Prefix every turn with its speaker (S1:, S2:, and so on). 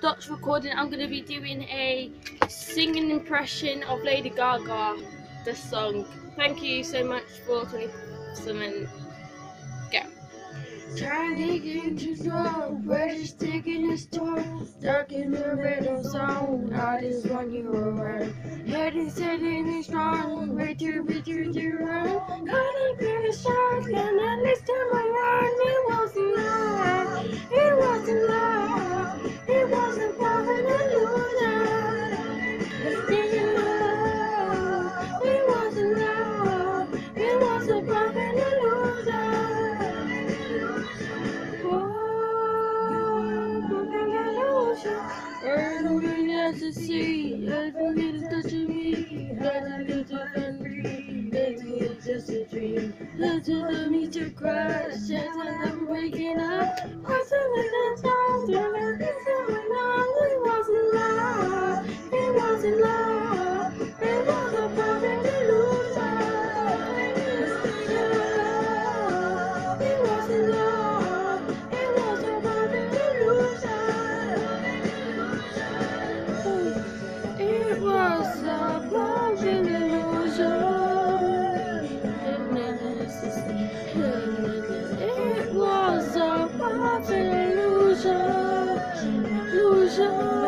S1: stopped recording, I'm going to be doing a singing impression of Lady Gaga, the song. Thank you so much for 27. Go.
S2: Trying to get into the red stick in the store, stuck in the rhythm zone. I just want you around. Head is setting me strong, way to run. Caught up in the shots, and at least time around, it wasn't love, it wasn't love, it wasn't perfect illusion. It's still love, it wasn't love, it wasn't perfect illusion. Moving as the sea, every little touch of me, let it get to free, maybe it's just a dream. Let it me to crash, and I'm waking up. What's in the time? Turn it going on. It wasn't love, it wasn't love, it was a perfect illusion. It wasn't love, it was a perfect illusion. It was a perfect illusion. It was a perfect illusion.